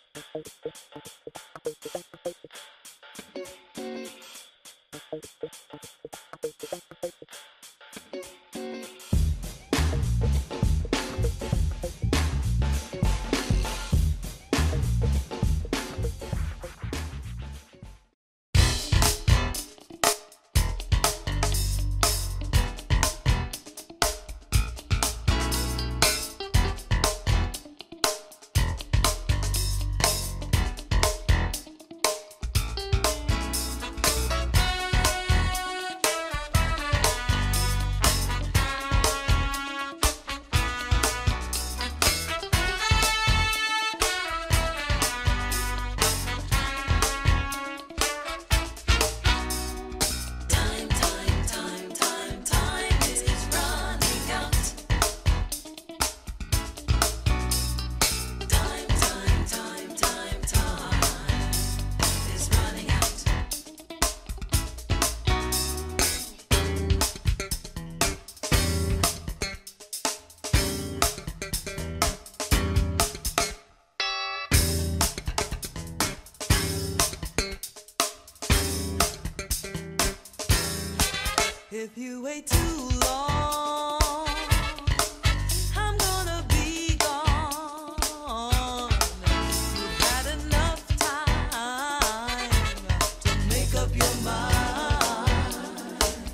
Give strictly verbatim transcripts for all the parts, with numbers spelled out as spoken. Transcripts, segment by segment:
If you wait too long, I'm gonna be gone. You've had enough time to make up your mind.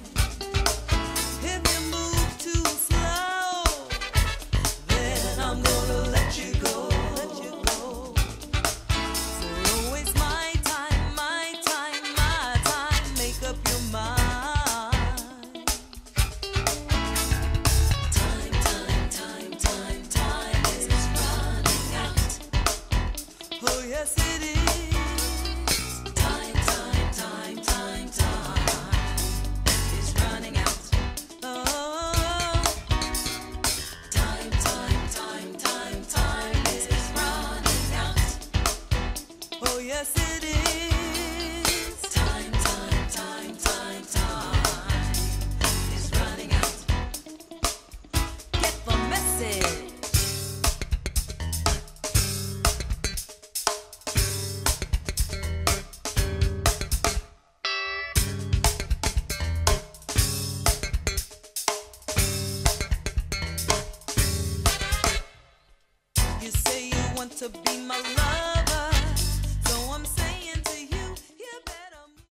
If you move too slow, then I'm gonna let you go, let you go. So don't waste my time, my time, my time. Make up your mind. Oh yes it is.